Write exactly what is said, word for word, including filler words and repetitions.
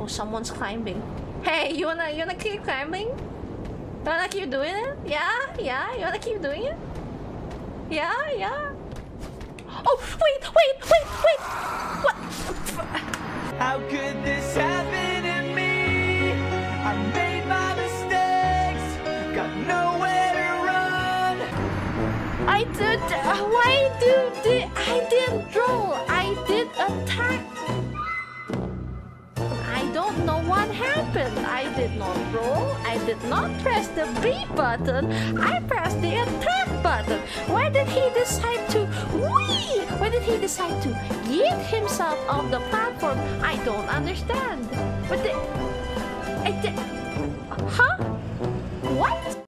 Oh, someone's climbing. Hey, you wanna you wanna keep climbing? You wanna keep doing it? Yeah, yeah. You wanna keep doing it? Yeah, yeah. Oh, wait, wait, wait, wait. What? How could this happen to me? I made my mistakes, got nowhere to run. I did. Uh, why do the I didn't roll? I did attack. I don't know what happened. I did not roll. I did not press the B button. I pressed the attack button. Why did he decide to whee? Why did he decide to yeet himself off the platform? I don't understand. But the, I did, huh? What?